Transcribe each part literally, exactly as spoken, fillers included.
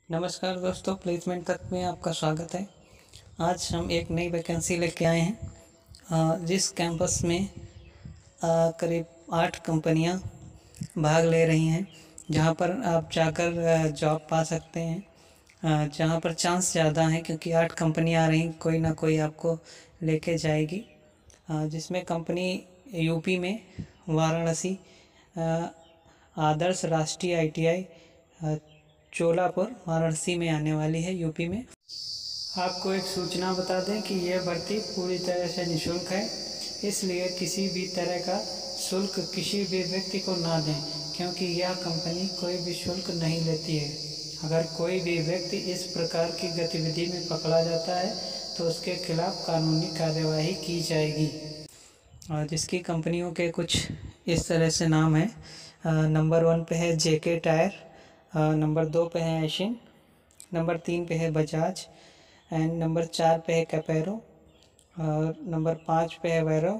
नमस्कार दोस्तों, प्लेसमेंट तक में आपका स्वागत है। आज हम एक नई वैकेंसी लेके आए हैं, अ, जिस कैंपस में अ, करीब आठ कंपनियां भाग ले रही हैं, जहां पर आप जाकर जॉब पा सकते हैं। अ, जहां पर चांस ज़्यादा है क्योंकि आठ कंपनियां आ रही, कोई ना कोई आपको लेके जाएगी। अ, जिसमें कंपनी यूपी में वाराणसी अ, आदर्श राष्ट्रीय आईटीआई चोलापुर वाराणसी में आने वाली है, यूपी में। आपको एक सूचना बता दें कि यह भर्ती पूरी तरह से निःशुल्क है, इसलिए किसी भी तरह का शुल्क किसी भी व्यक्ति को ना दें, क्योंकि यह कंपनी कोई भी शुल्क नहीं लेती है। अगर कोई भी व्यक्ति इस प्रकार की गतिविधि में पकड़ा जाता है तो उसके खिलाफ कानूनी कार्यवाही की जाएगी। और जिसकी कंपनियों के कुछ इस तरह से नाम है। नंबर वन पे है जेके टायर, नंबर दो पे है एशियन, नंबर तीन पे है बजाज, एंड नंबर चार पे है कैपेरो, और नंबर पाँच पे है वैरो,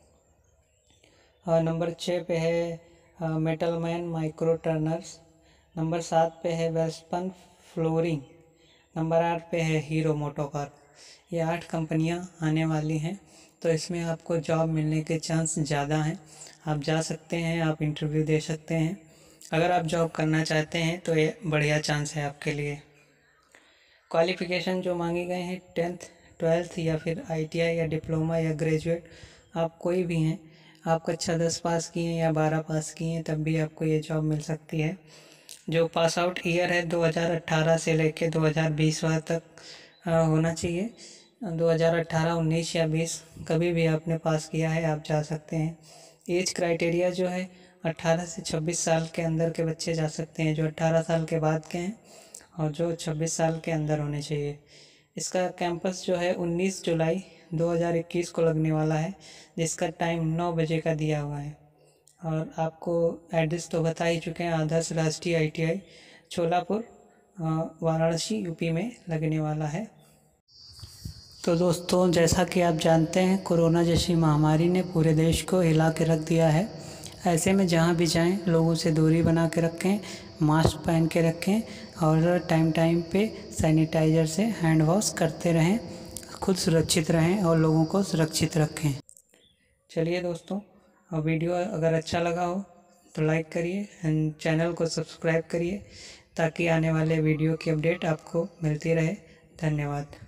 और नंबर छः पे है metal man micro turners, number सात पे है वेल्सपन फ्लोरिंग, नंबर आठ पे है हीरो मोटोकार। ये आठ कंपनियां आने वाली हैं, तो इसमें आपको जॉब मिलने के चांस ज़्यादा हैं। आप जा सकते हैं, आप इंटरव्यू दे सकते हैं। अगर आप जॉब करना चाहते हैं तो ये बढ़िया चांस है आपके लिए। क्वालिफ़िकेशन जो मांगे गए हैं, टेंथ ट्वेल्थ या फिर आईटीआई या डिप्लोमा या ग्रेजुएट, आप कोई भी हैं। आप कक्षा दस पास किए हैं या बारह पास किए हैं तब भी आपको ये जॉब मिल सकती है। जो पास आउट ईयर है दो हज़ार अठारह से लेके दो हज़ार बीस तक आ, होना चाहिए। दो हज़ार अठारह उन्नीस या बीस कभी भी आपने पास किया है, आप जा सकते हैं। एज क्राइटेरिया जो है अठारह से छब्बीस साल के अंदर के बच्चे जा सकते हैं, जो अठारह साल के बाद के हैं, और जो छब्बीस साल के अंदर होने चाहिए। इसका कैंपस जो है उन्नीस जुलाई दो हज़ार इक्कीस को लगने वाला है, जिसका टाइम नौ बजे का दिया हुआ है। और आपको एड्रेस तो बता ही चुके हैं, आदर्श राष्ट्रीय आईटीआई चोलापुर वाराणसी यूपी में लगने वाला है। तो दोस्तों, जैसा कि आप जानते हैं, कोरोना जैसी महामारी ने पूरे देश को हिला के रख दिया है। ऐसे में जहाँ भी जाएं लोगों से दूरी बना के रखें, मास्क पहन के रखें, और टाइम टाइम पे सैनिटाइज़र से हैंड वॉश करते रहें। खुद सुरक्षित रहें और लोगों को सुरक्षित रखें। चलिए दोस्तों, और वीडियो अगर अच्छा लगा हो तो लाइक करिए एंड चैनल को सब्सक्राइब करिए, ताकि आने वाले वीडियो की अपडेट आपको मिलती रहे। धन्यवाद।